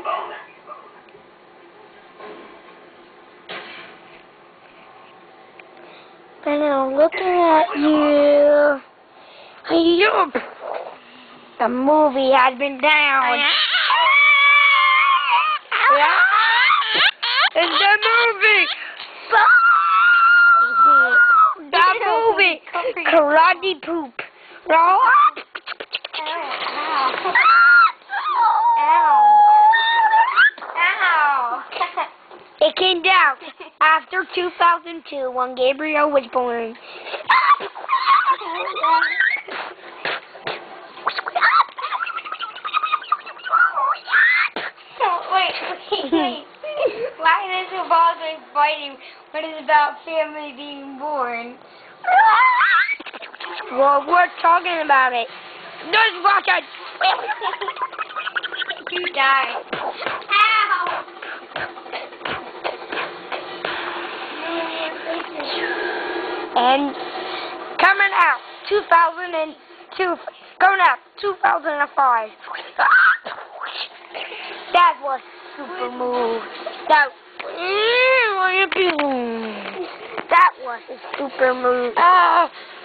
And I'm looking at you. The movie has been down. It's the movie. That movie. Karate poop. It came down after 2002 when Gabriel was born. Wait. Why does it bother fighting when it's about family being born? Well, we're talking about it. Just watch it. You die. Ow! And coming out 2002, coming out 2005. That was super move. That was a super move.